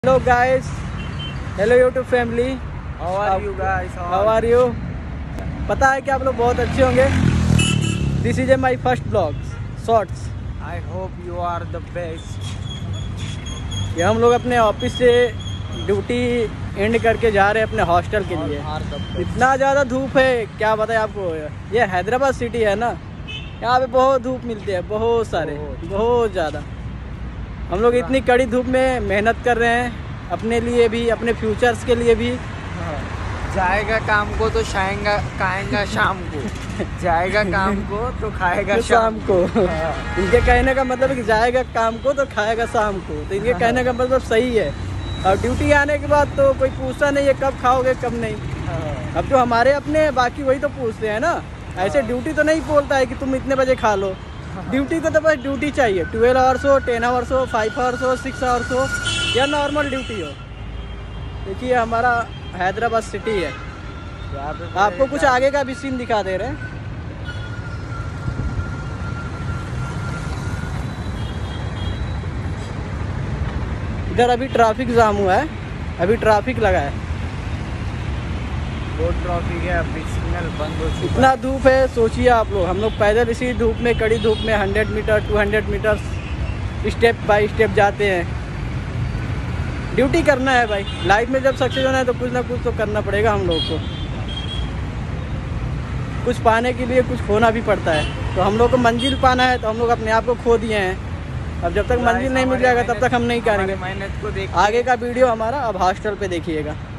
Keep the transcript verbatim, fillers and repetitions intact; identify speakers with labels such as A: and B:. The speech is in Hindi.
A: Hello guys, hello YouTube family,
B: how are you guys?
A: How are you? पता है कि आप लोग बहुत अच्छे होंगे। This is a my first blog shorts.
B: I hope you are the best.
A: ये हम लोग अपने ऑफिस से ड्यूटी एंड करके जा रहे हैं अपने हॉस्टल के लिए। इतना ज़्यादा धूप है, क्या बताएं आपको। ये हैदराबाद सिटी है ना, यहाँ पे बहुत धूप मिलती है, बहुत सारे, बहुत ज़्यादा। हम लोग इतनी कड़ी धूप में मेहनत कर रहे हैं अपने लिए भी, अपने फ्यूचर्स के लिए भी।
B: जाएगा काम को तो खाएगा खाएगा शाम को, जाएगा काम को तो खाएगा
A: शाम को। इनके कहने का मतलब है कि जाएगा काम को तो खाएगा शाम को, तो इनके कहने का मतलब सही है। और ड्यूटी आने के बाद तो कोई पूछता नहीं है कब खाओगे कब नहीं। अब तो हमारे अपने बाकी वही तो पूछते हैं ना। ऐसे ड्यूटी तो नहीं बोलता है कि तुम इतने बजे खा लो। ड्यूटी को तो बस ड्यूटी चाहिए, ट्वेल्व आवर्स हो, टेन आवर्स हो, फाइव आवर्स हो, सिक्स आवर्स हो या नॉर्मल ड्यूटी हो। देखिए हमारा हैदराबाद सिटी है। आपको कुछ आगे का भी सीन दिखा दे रहे हैं। इधर अभी ट्रैफिक जाम हुआ है, अभी ट्रैफिक लगा है,
B: बहुत ट्रैफिक है, अभी सिग्नल बंद हो चुका है।
A: इतना धूप है, सोचिए आप लोग। हम लोग पैदल इसी धूप में, कड़ी धूप में hundred metre two hundred metre step by step जाते हैं। ड्यूटी करना है भाई, लाइफ में जब सक्सेस होना है तो कुछ ना कुछ तो करना पड़ेगा हम लोग को। कुछ पाने के लिए कुछ खोना भी पड़ता है, तो हम लोग को मंजिल पाना है तो हम लोग अपने आप को खो दिए हैं। अब जब तक मंजिल नहीं मिल जाएगा तब तक हम नहीं करेंगे।
B: मेहनत को देख
A: आगे का वीडियो हमारा अब हॉस्टल पे देखिएगा।